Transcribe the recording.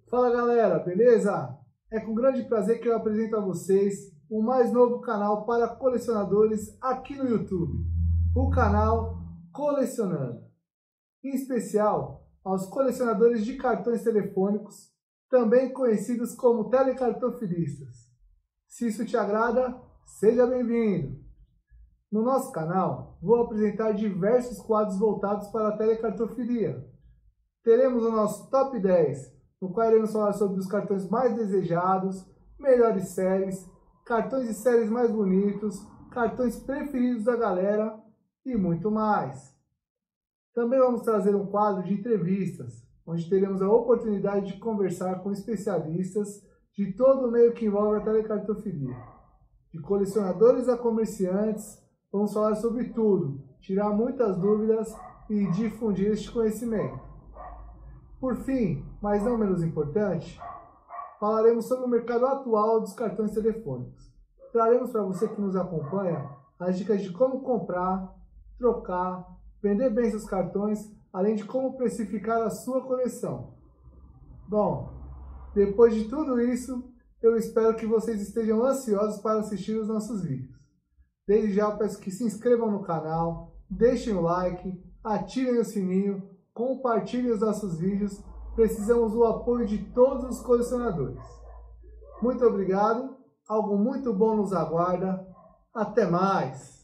Fala galera, beleza? É com grande prazer que eu apresento a vocês o mais novo canal para colecionadores aqui no YouTube, o canal Colecionando. Em especial aos colecionadores de cartões telefônicos, também conhecidos como telecartofilistas. Se isso te agrada, seja bem-vindo! No nosso canal, vou apresentar diversos quadros voltados para a telecartofilia. Teremos o nosso Top 10, no qual iremos falar sobre os cartões mais desejados, melhores séries, cartões de séries mais bonitos, cartões preferidos da galera e muito mais. Também vamos trazer um quadro de entrevistas, onde teremos a oportunidade de conversar com especialistas de todo o meio que envolve a telecartofilia. De colecionadores a comerciantes, vamos falar sobre tudo, tirar muitas dúvidas e difundir este conhecimento. Por fim, mas não menos importante, falaremos sobre o mercado atual dos cartões telefônicos. Traremos para você que nos acompanha as dicas de como comprar, trocar, vender bem seus cartões, além de como precificar a sua coleção. Bom, depois de tudo isso, eu espero que vocês estejam ansiosos para assistir os nossos vídeos. Desde já eu peço que se inscrevam no canal, deixem o like, ativem o sininho, compartilhem os nossos vídeos. Precisamos do apoio de todos os colecionadores. Muito obrigado, algo muito bom nos aguarda. Até mais!